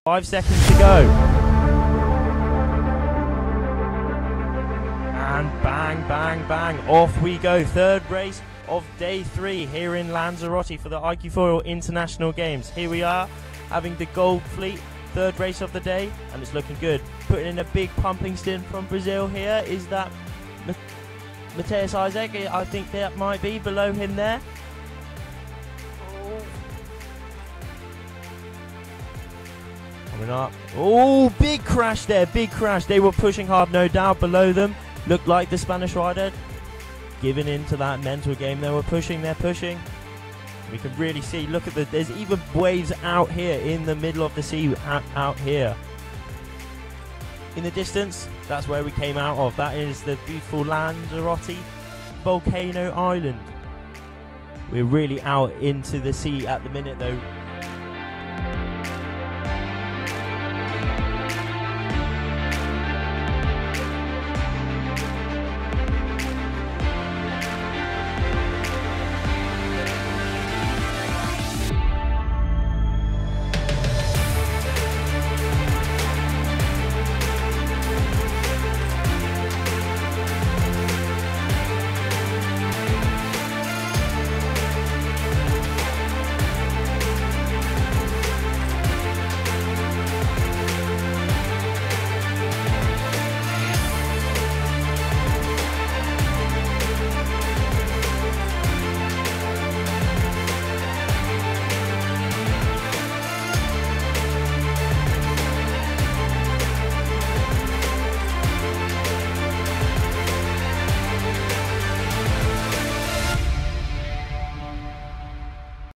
5 seconds to go. And bang, bang, bang. Off we go. Third race of day 3 here in Lanzarote for the IQ4 International Games. Here we are having the Gold Fleet. Third race of the day, and it's looking good. Putting in a big pumping stint from Brazil here. Is that Matthias Isaac? I think that might be below him there. Coming up. Oh, big crash there, big crash. They were pushing hard, no doubt, below them. Looked like the Spanish rider giving in to that mental game. They were pushing, they're pushing. We can really see, look at there's even waves out here in the middle of the sea, out here. In the distance, that's where we came out of. That is the beautiful Lanzarote Volcano Island. We're really out into the sea at the minute though.